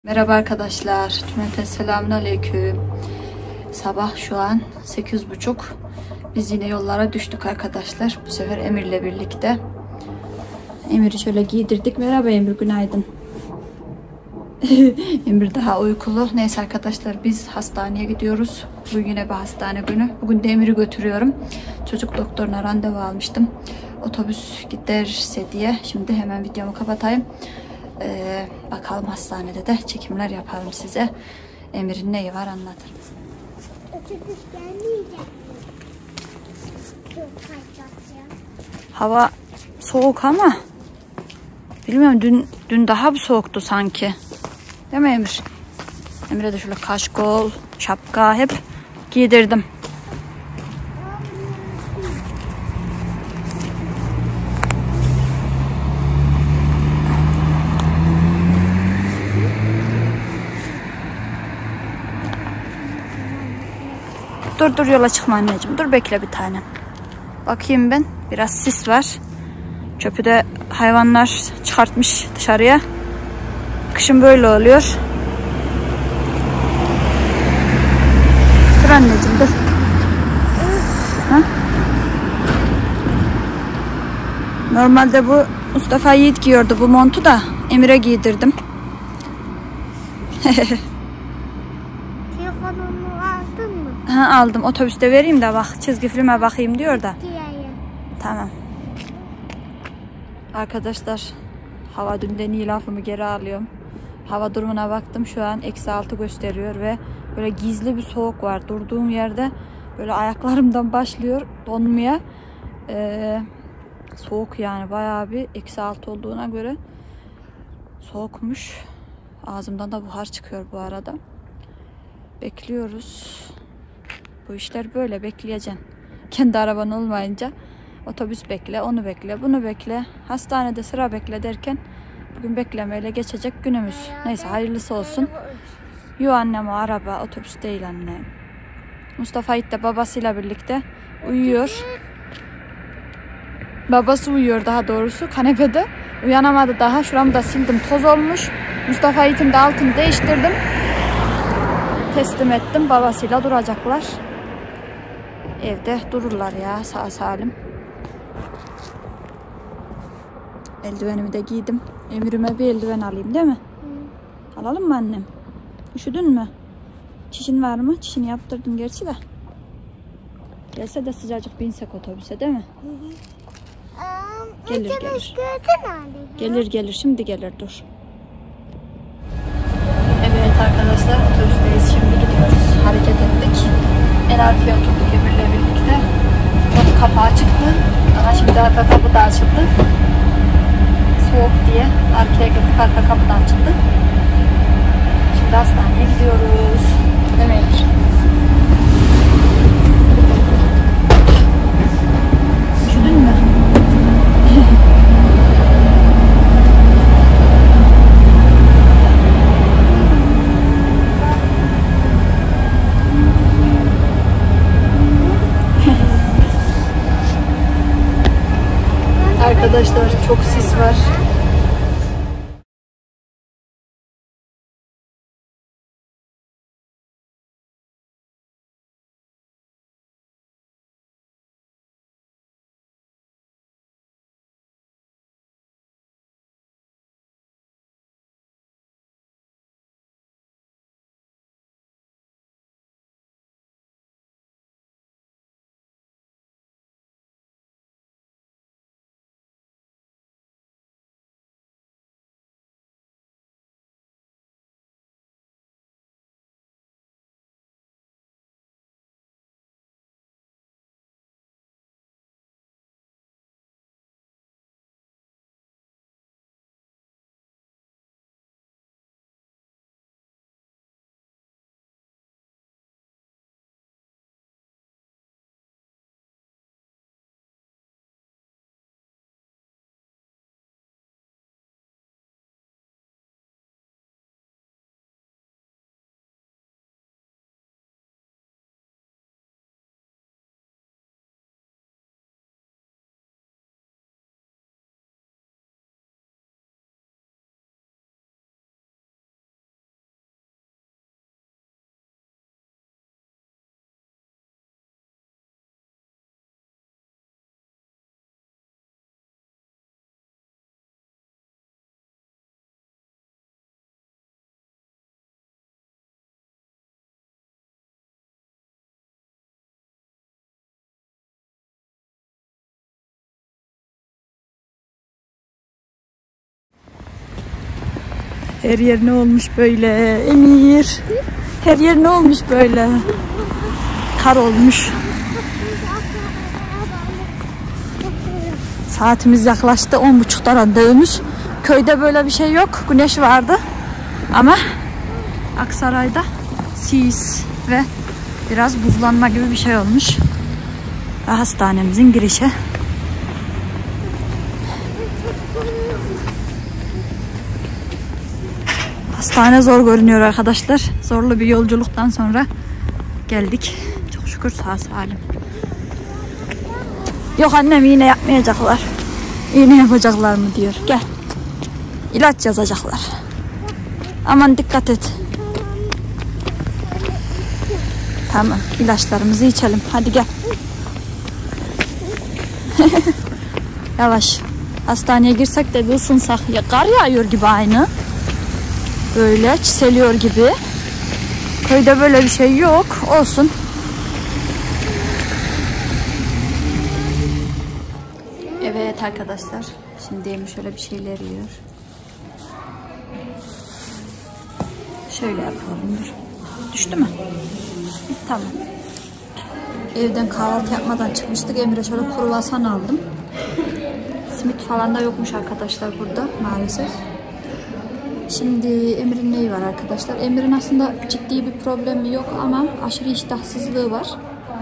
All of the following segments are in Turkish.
Merhaba arkadaşlar. Cümleten selamünaleyküm. Sabah şu an 8:30. Biz yine yollara düştük arkadaşlar. Bu sefer Emir'le birlikte. Emir'i şöyle giydirdik. Merhaba Emir, günaydın. Emir daha uykulu. Neyse arkadaşlar, biz hastaneye gidiyoruz. Bugün yine bir hastane günü. Bugün de Emir'i götürüyorum. Çocuk doktoruna randevu almıştım. Otobüs giderse diye. Şimdi hemen videomu kapatayım. Bakalım hastanede de çekimler yapalım size. Emir'in neyi var anlatırım. Otobüs gelmeyecek. Hava soğuk ama bilmiyorum, dün daha bir soğuktu sanki. Değil mi Emir? Emir'e de şöyle kaşkol, şapka hep giydirdim. Dur yola çıkma anneciğim. Dur bekle bir tanem. Bakayım ben. Biraz sis var. Çöpü de hayvanlar çıkartmış dışarıya. Kışın böyle oluyor. Dur anneciğim dur. Ha? Normalde bu Mustafa Yiğit giyiyordu bu montu da Emir'e giydirdim. Telefonumu aldın mı? Ha, aldım. Otobüste vereyim de bak, çizgi filme bakayım diyor da. Diyeyim. Tamam. Arkadaşlar, hava dünden iyi, lafımı geri alıyorum. Hava durumuna baktım, şu an -6 gösteriyor ve böyle gizli bir soğuk var. Durduğum yerde böyle ayaklarımdan başlıyor donmaya. Soğuk yani, bayağı bir -6 olduğuna göre soğukmuş. Ağzımdan da buhar çıkıyor bu arada. Bekliyoruz. Bu işler böyle, bekleyeceksin. Kendi araban olmayınca otobüs bekle, onu bekle, bunu bekle. Hastanede sıra bekle derken bugün beklemeyle geçecek günümüz. Neyse, hayırlısı olsun. Yo annem, o araba, otobüs değil annem. Mustafa Yiğit de babasıyla birlikte uyuyor. Babası uyuyor daha doğrusu kanepede. Uyanamadı daha. Şuramı da sildim, toz olmuş. Mustafa Yiğit'in de altını değiştirdim. Teslim ettim. Babasıyla duracaklar. Evde dururlar ya, sağ salim. Eldivenimi de giydim. Emir'ime bir eldiven alayım değil mi? Hı. Alalım mı annem? Üşüdün mü? Çişin var mı? Çişini yaptırdım gerçi de. Gelse de sıcacık binsek otobüse değil mi? Hı hı. Gelir. Gelir şimdi gelir, dur. Evet arkadaşlar, otobüsteyiz, şimdi gidiyoruz. Hareket ettik. En arkaya oturduk Emir'le birlikte. Kapı kapağı çıktı. Daha şimdi arka kapı da açıldı. Soğuk diye arkaya gittik, arka kapıdan çıktı. Şimdi hastaneye gidiyoruz. Değil mi Emir? Üşüdün mü? Arkadaşlar çok sis var. Her yer ne olmuş böyle Emir? Her yer ne olmuş böyle? Kar olmuş. Saatimiz yaklaştı. 10.30'da randevumuz. Köyde böyle bir şey yok. Güneş vardı. Ama Aksaray'da sis ve biraz buzlanma gibi bir şey olmuş. Ve hastanemizin girişi. Hastane zor görünüyor arkadaşlar. Zorlu bir yolculuktan sonra geldik. Çok şükür sağ salim. Yok annem, iğne yapmayacaklar. İğne yapacaklar mı diyor. Gel. İlaç yazacaklar. Aman dikkat et. Tamam, ilaçlarımızı içelim. Hadi gel. Yavaş. Hastaneye girsek de bir ısınsak. Ya kar yağıyor gibi aynı. Böyle çiseliyor gibi. Köyde böyle bir şey yok. Olsun. Evet arkadaşlar. Şimdi Emir şöyle bir şeyler yiyor. Şöyle yapalım. Dur. Düştü mü? Tamam. Evden kahvaltı yapmadan çıkmıştık. Emir'e şöyle kruvasan aldım. Simit falan da yokmuş arkadaşlar burada maalesef. Şimdi Emir'in neyi var arkadaşlar? Emir'in aslında ciddi bir problemi yok ama aşırı iştahsızlığı var.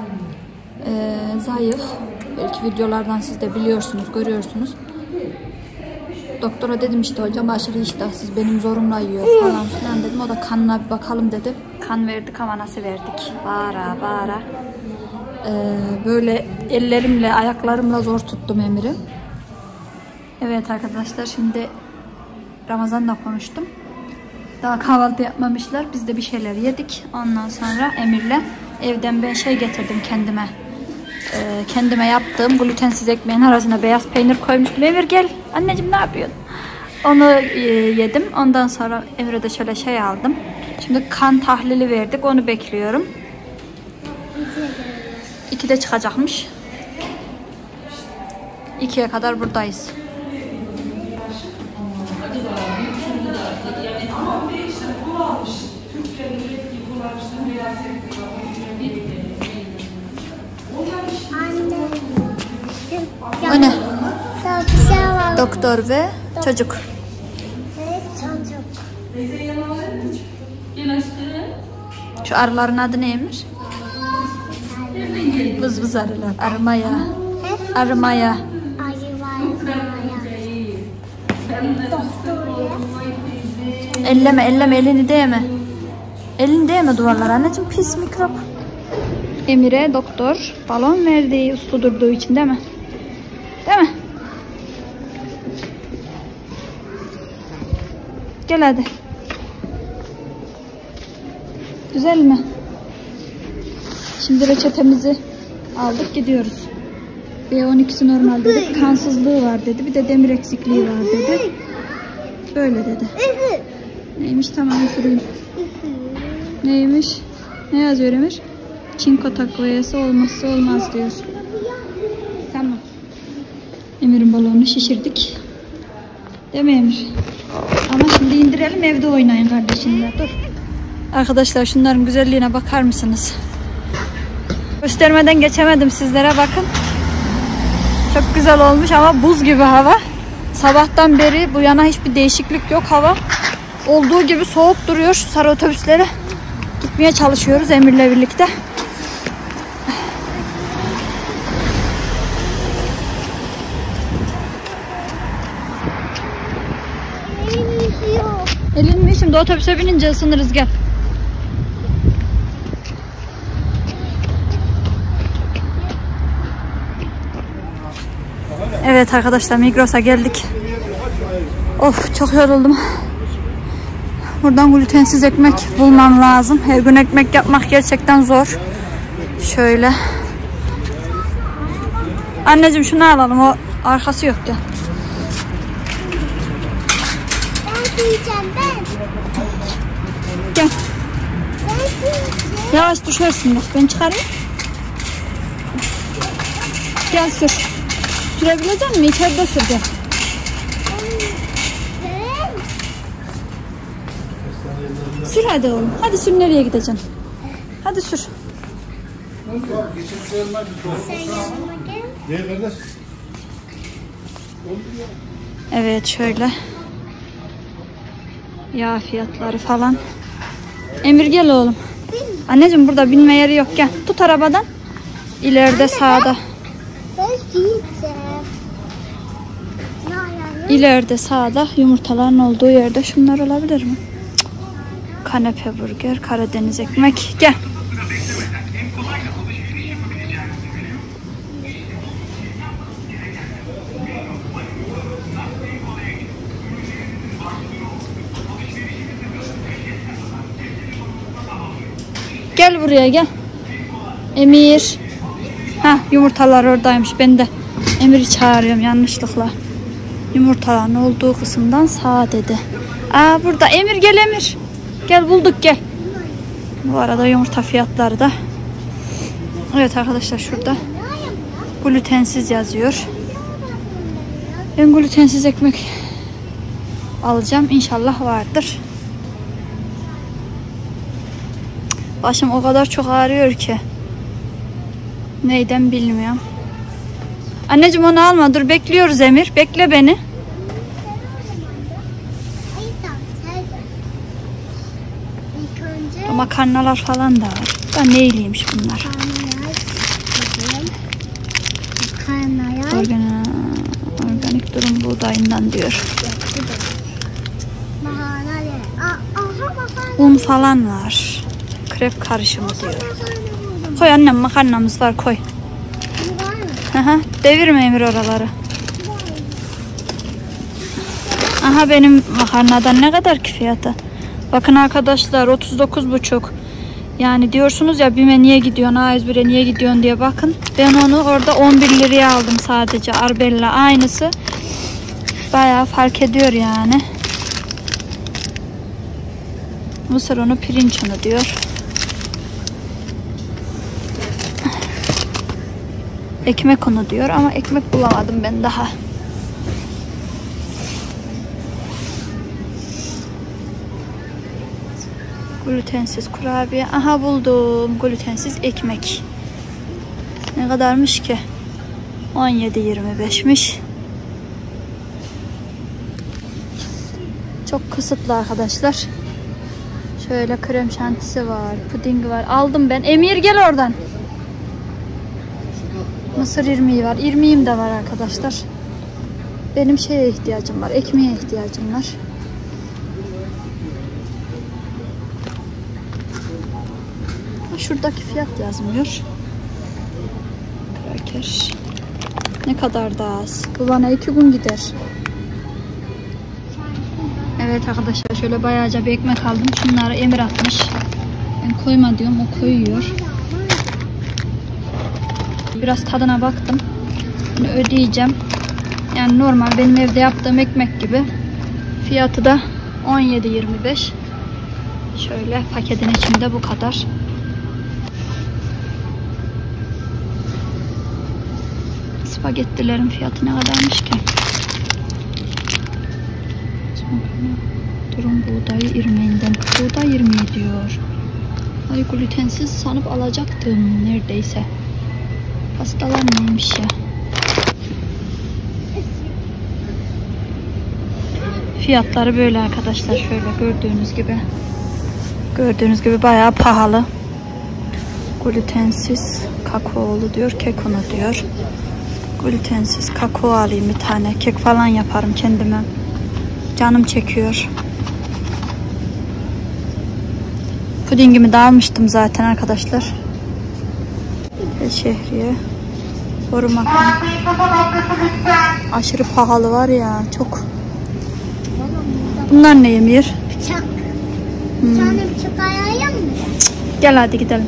Zayıf. Belki videolardan siz de biliyorsunuz, görüyorsunuz. Doktora dedim işte hocam aşırı iştahsız, benim zorumla yiyor falan filan dedim. O da kanına bir bakalım dedi. Kan verdik ama nasıl verdik? Bağıra bağıra. Böyle ellerimle, ayaklarımla zor tuttum Emir'i. Evet arkadaşlar, şimdi Ramazan'la konuştum. Daha kahvaltı yapmamışlar. Biz de bir şeyler yedik. Ondan sonra Emir'le evden ben şey getirdim kendime. Kendime yaptığım glutensiz ekmeğin arasına beyaz peynir koymuştum. Emir gel. Anneciğim ne yapıyorsun? Onu yedim. Ondan sonra Emir'e de şöyle şey aldım. Şimdi kan tahlili verdik. Onu bekliyorum. 2'de çıkacakmış. 2'ye kadar buradayız. O ne? Doktor ve çocuk. Evet, çocuk. Şu arıların adı neymiş? Vız vız arılar. Arımaya. Arımaya. Elleme elleme, elini değme. Elini değme duvarlara anneciğim, pis mikrop. Emir'e doktor balon verdi uslu durduğu için, değil mi? Değil mi? Gel hadi. Güzel mi? Şimdi reçetemizi aldık, gidiyoruz. B12'si normal dedi. Kansızlığı var dedi. Bir de demir eksikliği var dedi. Böyle dedi. Neymiş, tamam üfüreyim. Neymiş? Ne yazıyor Emir? Çinko takviyesi olmazsa olmaz diyor. Tamam. Emir'in balonunu şişirdik. Değil mi Emir? Ama şimdi indirelim, evde oynayın kardeşimle. Dur. Arkadaşlar şunların güzelliğine bakar mısınız? Göstermeden geçemedim sizlere, bakın. Çok güzel olmuş ama buz gibi hava. Sabahtan beri bu yana hiçbir değişiklik yok hava. Olduğu gibi soğuk duruyor. Şu sarı otobüslere gitmeye çalışıyoruz Emir'le birlikte. Elin mi? Şimdi otobüse binince ısınırız, gel. Evet arkadaşlar, Migros'a geldik. Of, çok yoruldum. Buradan glutensiz ekmek bulmam lazım. Her gün ekmek yapmak gerçekten zor. Şöyle. Anneciğim şunu alalım, o arkası yok ya. Ben yiyeceğim ben. Gel. Ben yiyeceğim. Yavaş düşersin bak, ben çıkarayım. Gel sür. Sürebilecek misin? İçeride sür gel. Sür hadi oğlum. Hadi sür, nereye gideceksin? Hadi sür. Sen yanıma gel. Evet, şöyle. Yağ fiyatları falan. Emir gel oğlum. Anneciğim burada binme yeri yok, gel. Tut arabadan. İleride sağda. Ben yiyeceğim. İleride sağda yumurtaların olduğu yerde şunlar olabilir mi? Kanepe burger, Karadeniz ekmek. Gel. Gel buraya gel. Emir. Ha, yumurtalar oradaymış. Ben de Emir'i çağırıyorum yanlışlıkla. Yumurtaların olduğu kısımdan sağa dedi. Aa, burada Emir, gel Emir. Gel, bulduk, gel. Bu arada yumurta fiyatları da. Evet arkadaşlar, şurada glutensiz yazıyor. Ben glutensiz ekmek alacağım. İnşallah vardır. Başım o kadar çok ağrıyor ki. Neyden bilmiyorum. Anneciğim onu alma, dur, bekliyoruz Emir. Bekle beni. Makarnalar falan da var. Da neyliymiş bunlar? Organik durum buğdayından diyor. Un falan var. Krep karışımı diyor. Koy annem, makarnamız var, koy. Aha, devirme Emir oraları. Aha, benim makarnadan ne kadar ki fiyatı? Bakın arkadaşlar, 39,5. Yani diyorsunuz ya BİM'e niye gidiyorsun, A101'e niye gidiyorsun diye, bakın. Ben onu orada 11 liraya aldım sadece. Arbella aynısı. Bayağı fark ediyor yani. Mısır unu, pirinç unu diyor. Ekmek unu diyor ama ekmek bulamadım ben daha. Glutensiz kurabiye. Aha, buldum. Glutensiz ekmek. Ne kadarmış ki? 17.25'miş. Çok kısıtlı arkadaşlar. Şöyle krem şantisi var. Pudingi var. Aldım ben. Emir gel oradan. Mısır irmiği var. İrmiğim de var arkadaşlar. Benim şeye ihtiyacım var. Ekmeğe ihtiyacım var. Şuradaki fiyat yazmıyor. Kraker. Ne kadar da az. Bu bana 2 gün gider. Evet arkadaşlar, şöyle bayağıca bir ekmek aldım. Şunları Emir atmış. Ben koyma diyorum, o koyuyor. Biraz tadına baktım. Bunu ödeyeceğim. Yani normal benim evde yaptığım ekmek gibi. Fiyatı da 17.25. Şöyle paketin içinde bu kadar. Spagettilerin fiyatı ne kadarmış ki? Durum buğdayı irmiğinden. Buğday irmiği diyor. Ay, glutensiz sanıp alacaktım neredeyse. Pastalar neymiş ya? Fiyatları böyle arkadaşlar, şöyle gördüğünüz gibi. Gördüğünüz gibi bayağı pahalı. Glutensiz kakaolu diyor, kek unu diyor. Glutensiz kakao alayım bir tane. Kek falan yaparım kendime. Canım çekiyor. Pudingimi de almıştım zaten arkadaşlar. Şehriye. Boru makarna. Aşırı pahalı var ya, çok. Bunlar ne Emir? Bıçak. Bir tane bıçak ayarlayalım mı? Gel hadi gidelim.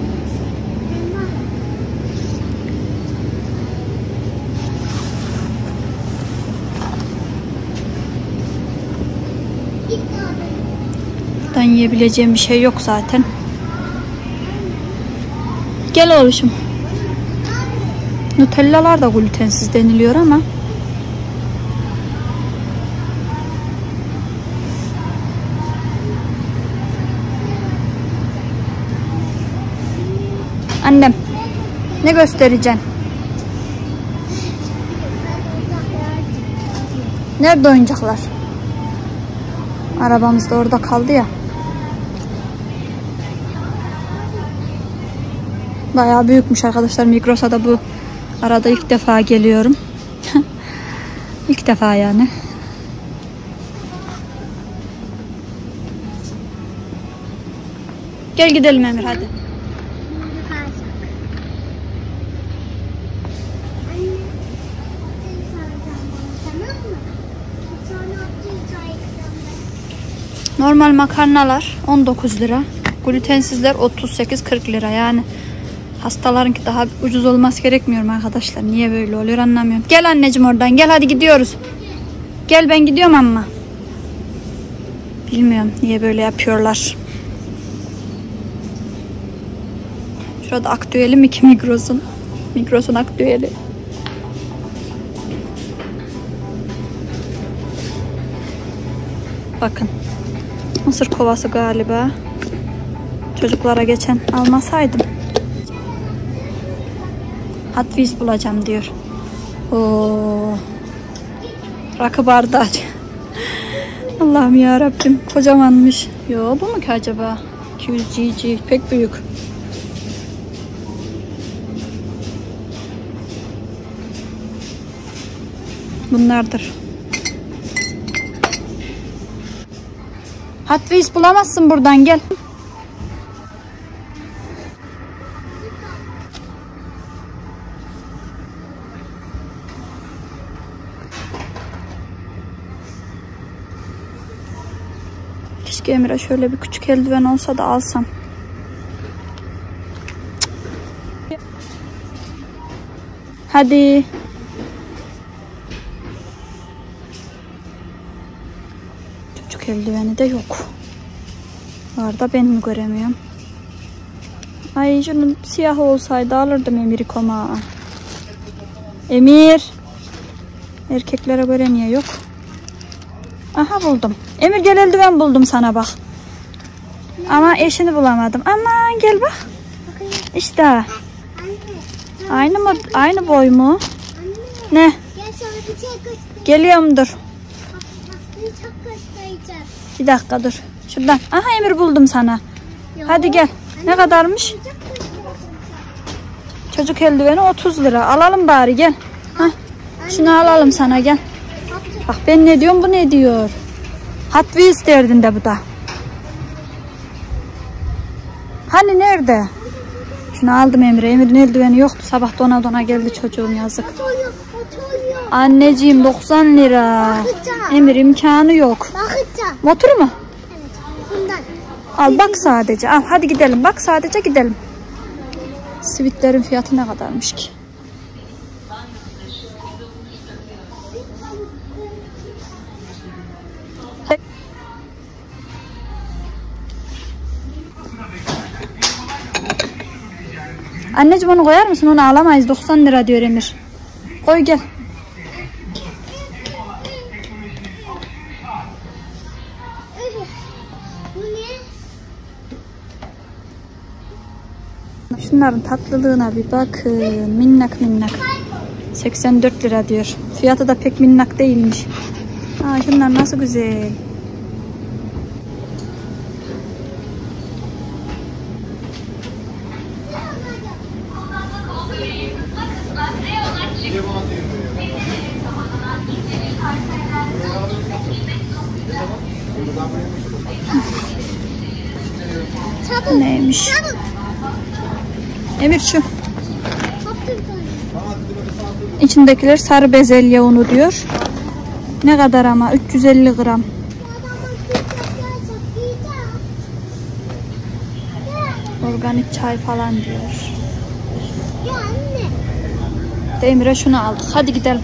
Buradan yiyebileceğim bir şey yok zaten. Gel oğlum. Nutellalar da glutensiz deniliyor ama. Annem. Ne göstereceksin? Nerede oyuncaklar? Arabamız da orada kaldı ya. Bayağı büyükmüş arkadaşlar. Migros'a da bu arada ilk defa geliyorum. İlk defa yani. Gel gidelim Emir hadi. Normal makarnalar 19 lira. Glutensizler 38-40 lira yani. Hastalarınki daha ucuz olması gerekmiyor mu arkadaşlar? Niye böyle oluyor anlamıyorum. Gel anneciğim oradan gel hadi gidiyoruz. Gel ben gidiyorum ama. Bilmiyorum niye böyle yapıyorlar. Şurada aktüeli mi ki Migros'un? Migros'un aktüeli. Bakın. Mısır kovası galiba. Çocuklara geçen almasaydım. Hot Wheels bulacağım diyor. Oo. Rakı bardağı. Allah'ım ya Rabbim kocamanmış. Yo bu mu ki acaba? 200 cc pek büyük. Bunlardır. Hot Wheels bulamazsın buradan gel. Keşke Emir'e şöyle bir küçük eldiven olsa da alsam. Hadi. Çocuk eldiveni de yok. Var da ben mi göremiyorum? Ay şunun siyah olsaydı alırdım Emir'i koma. Emir. Erkeklere göre niye yok? Aha buldum. Emir gel eldiven buldum sana bak. Ama eşini bulamadım. Aman gel bak. İşte. Aynı mı? Aynı boy mu? Ne? Geliyorum dur. Bir dakika dur. Şuradan. Aha Emir buldum sana. Hadi gel. Ne kadarmış? Çocuk eldiveni 30 lira. Alalım bari gel. Hah. Şunu alalım sana gel. Bak ben ne diyorum bu ne diyor. Hot Wheels derdin de bu da. Hani nerede? Şunu aldım Emre. Emir'in eldiveni yoktu. Sabah dona dona geldi çocuğum yazık. Anneciğim 90 lira. Emir imkanı yok. Motor mu? Al bak sadece. Al hadi gidelim. Bak sadece gidelim. Sivitlerin fiyatı ne kadarmış ki? Anneciğim onu koyar mısın? Onu alamayız. 90 lira diyor Emir. Koy gel. Şunların tatlılığına bir bakın. Minnak minnak. 84 lira diyor. Fiyatı da pek minnak değilmiş. Aa, şunlar nasıl güzel. Bu neymiş? Emir şu. İçindekiler sarı bezelye unu diyor. Ne kadar ama? 350 gram. Organik çay falan diyor. Emir'e şunu aldık. Hadi gidelim.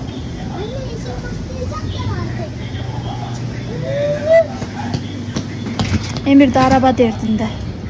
Emir de araba derdinde.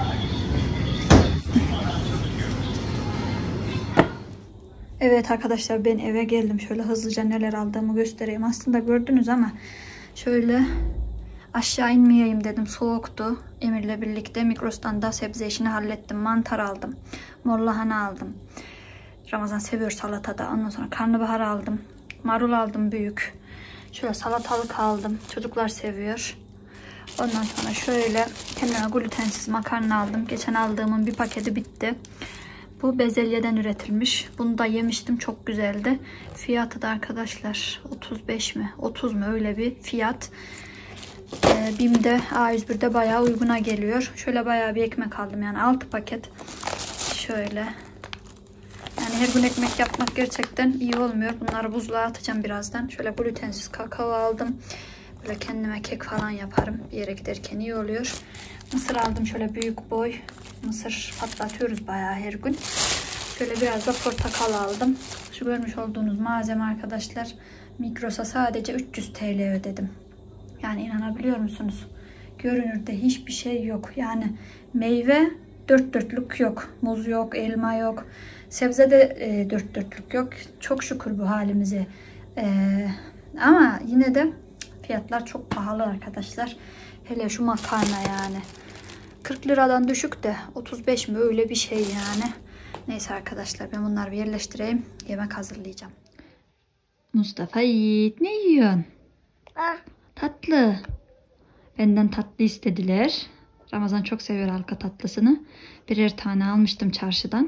Evet arkadaşlar ben eve geldim. Şöyle hızlıca neler aldığımı göstereyim. Aslında gördünüz ama şöyle Aşağı inmeyeyim dedim. Soğuktu. Emir'le birlikte Migros'tan da sebze işini hallettim. Mantar aldım. Mor lahana aldım. Ramazan seviyor salatada. Ondan sonra karnabahar aldım. Marul aldım büyük. Şöyle salatalık aldım. Çocuklar seviyor. Ondan sonra şöyle kendime glutensiz makarna aldım. Geçen aldığımın bir paketi bitti. Bu bezelyeden üretilmiş. Bunu da yemiştim. Çok güzeldi. Fiyatı da arkadaşlar 35 mi? 30 mu? Öyle bir fiyat. BİM'de A101'de bayağı uyguna geliyor. Şöyle bayağı bir ekmek aldım. Yani 6 paket. Şöyle. Yani her gün ekmek yapmak gerçekten iyi olmuyor. Bunları buzluğa atacağım birazdan. Şöyle glutensiz kakao aldım. Böyle kendime kek falan yaparım. Bir yere giderken iyi oluyor. Mısır aldım şöyle büyük boy. Mısır patlatıyoruz bayağı her gün. Şöyle biraz da portakal aldım. Şu görmüş olduğunuz malzeme arkadaşlar. Migros'a sadece 300 TL ödedim. Yani inanabiliyor musunuz? Görünürde hiçbir şey yok. Yani meyve dört dörtlük yok. Muz yok, elma yok. Sebze de dört dörtlük yok. Çok şükür bu halimize. Ama yine de fiyatlar çok pahalı arkadaşlar. Hele şu makarna yani. 40 liradan düşük de 35 mi öyle bir şey yani. Neyse arkadaşlar ben bunları bir yerleştireyim. Yemek hazırlayacağım. Mustafa Yiğit ne yiyorsun? Tatlı. Benden tatlı istediler. Ramazan çok seviyor halka tatlısını. Birer tane almıştım çarşıdan.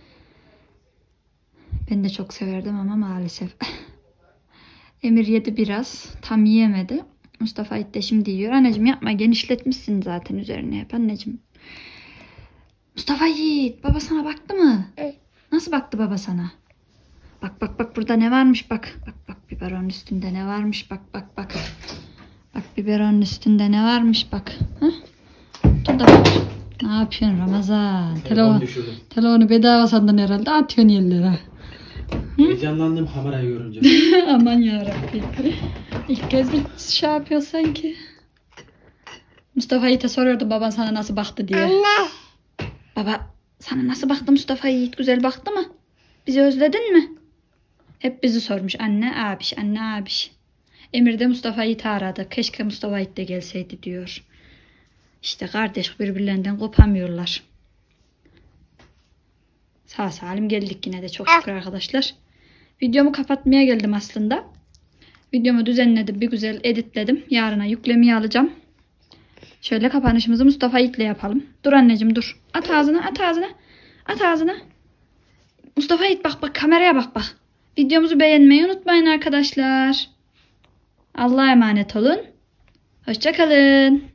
Ben de çok severdim ama maalesef. Emir yedi biraz. Tam yiyemedi. Mustafa Yiğit de şimdi yiyor. Anneciğim yapma, genişletmişsin zaten üzerine hep anneciğim. Mustafa Yiğit baba sana baktı mı? Nasıl baktı baba sana? Bak bak bak burada ne varmış bak. Bak bak biberonun üstünde ne varmış bak bak bak. Bak biberonun üstünde ne varmış bak. Hah? Dur da bak. Ne yapıyorsun Ramazan? Telefonu bedava sandın herhalde, atıyorsun yerlere. Heyecanlandım kamerayı görünce. Aman yarabbim. İlk kez bir şey yapıyor sanki. Mustafa Yiğit'e soruyordu baban sana nasıl baktı diye. Anne. Baba sana nasıl baktı Mustafa Yiğit? Güzel baktı mı? Bizi özledin mi? Hep bizi sormuş. Anne abiş, anne abiş. Emir de Mustafa Yiğit'i aradı. Keşke Mustafa Yiğit de gelseydi diyor. İşte kardeş birbirlerinden kopamıyorlar. Sağ salim geldik yine de çok şükür arkadaşlar. Videomu kapatmaya geldim aslında. Videomu düzenledim. Bir güzel editledim. Yarına yüklemeyi alacağım. Şöyle kapanışımızı Mustafa Yiğit'le yapalım. Dur anneciğim dur. At ağzına, at ağzına. At ağzına. Mustafa Yiğit bak bak kameraya bak bak. Videomuzu beğenmeyi unutmayın arkadaşlar. Allah'a emanet olun. Hoşça kalın.